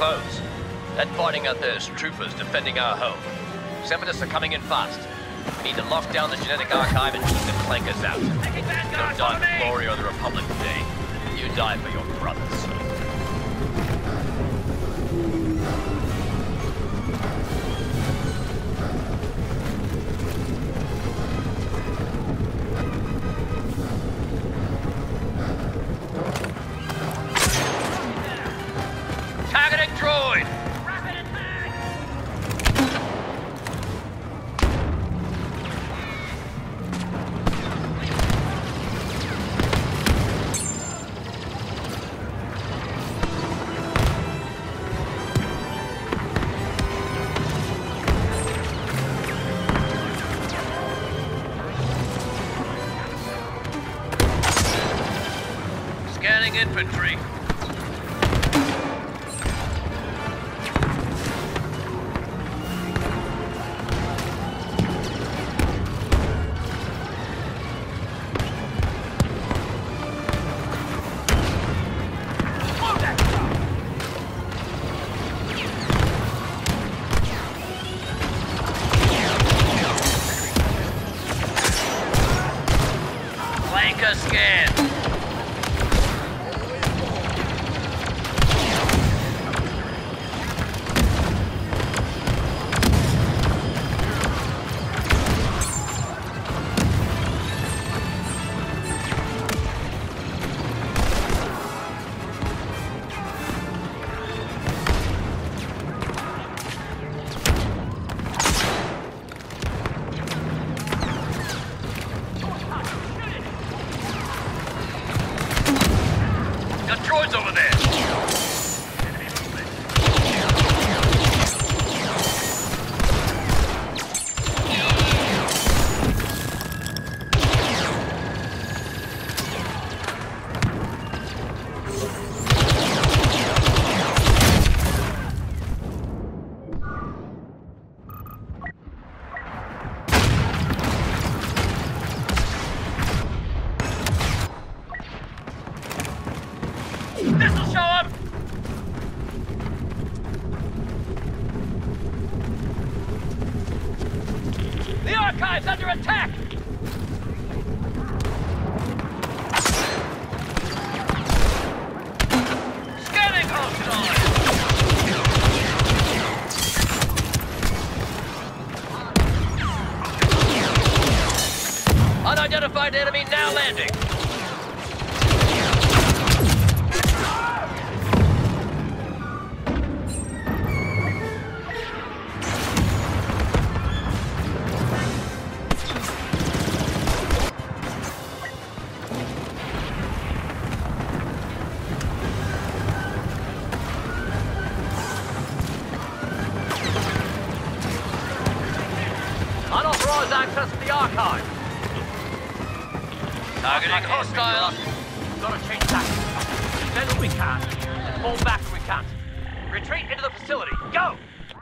close. That fighting out there is troopers defending our home. Separatists are coming in fast. We need to lock down the genetic archive and keep the clankers out. You don't die for glory or the Republic today. You die for your brothers. Targeting droid! Rapid attack! Scanning infantry. Flanker scan. Got droids over there. This'll show him! The archive's under attack! Scanning hostile! Unidentified enemy now landing! Unauthorized access to the archive. Targeting hostile. Gotta change tactics. Defend what we can, and fall back when we can't. Retreat into the facility. Go!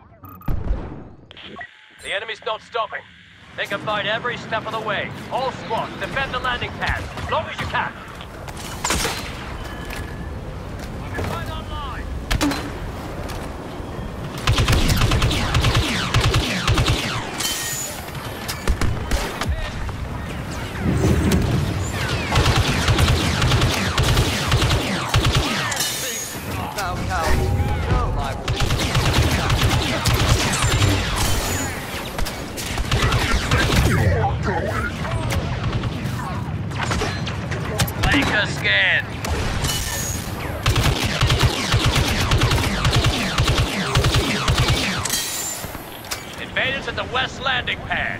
The enemy's not stopping. They can fight every step of the way. All squads, defend the landing pad, as long as you can. Right online. Flanker scan. Invaders at the west landing pad.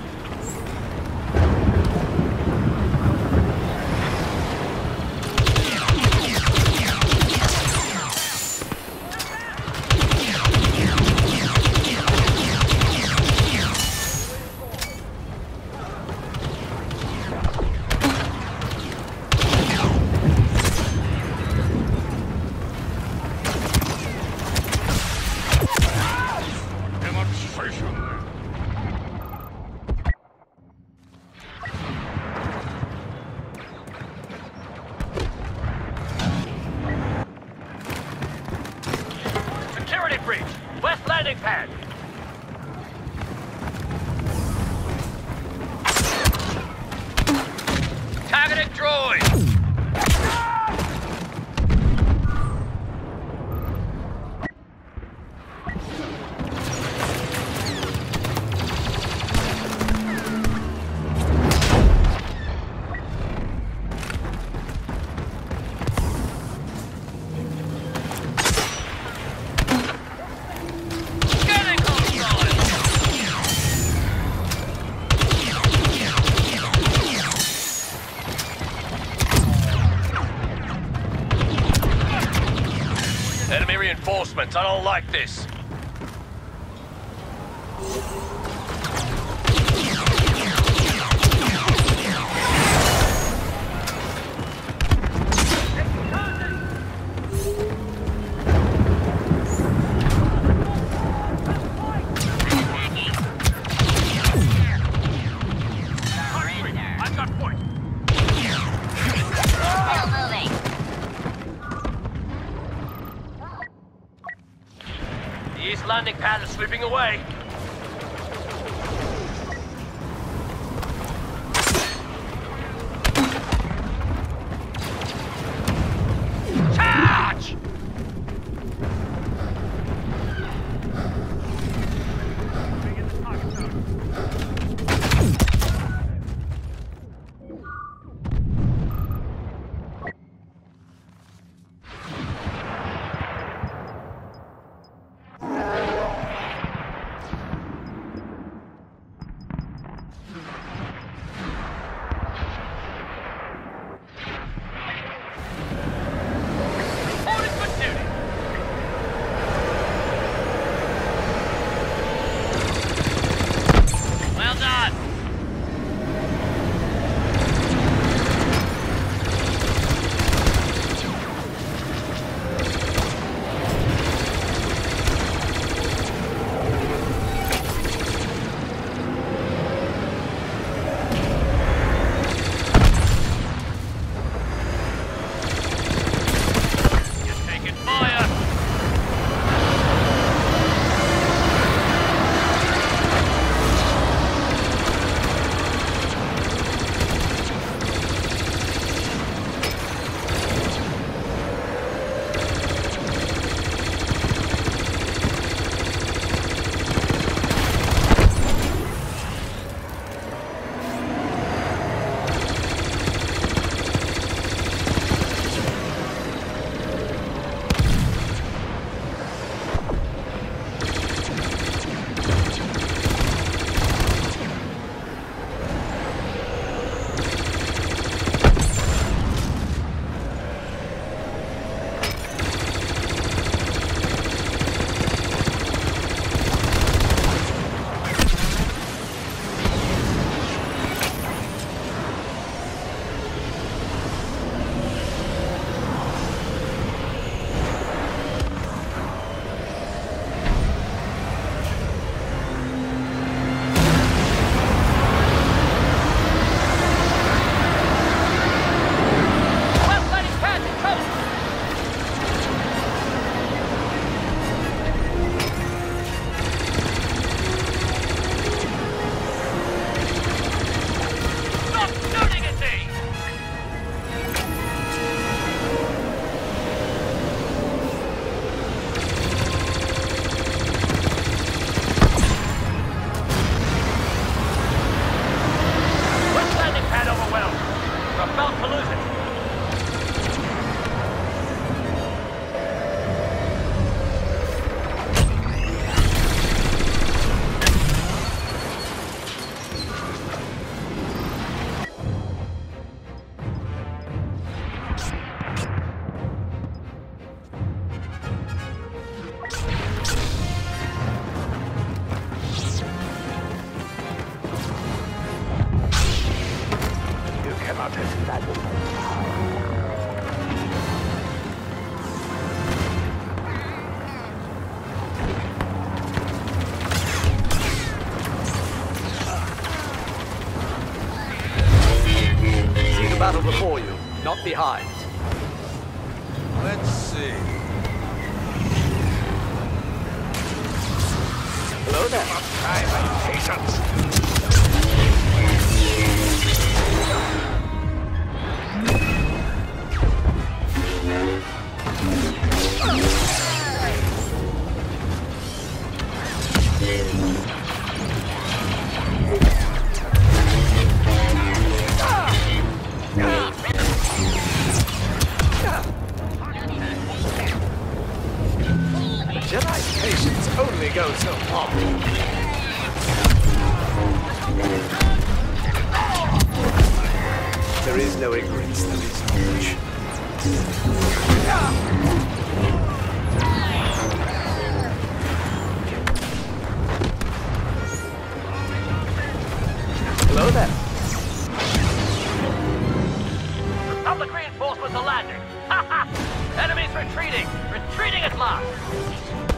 bridge. West landing pad. Targeting droid. Enemy reinforcements. I don't like this. I've got point. Still moving. The east landing pad is slipping away. Charge! battle before you, not behind. Let's see. Hello there. Time and patience. Jedi's patience only goes so far. There is no ignorance, there is knowledge. Hello there. Republic reinforcements are landing. Ha ha! Enemies retreating! Retreating at last!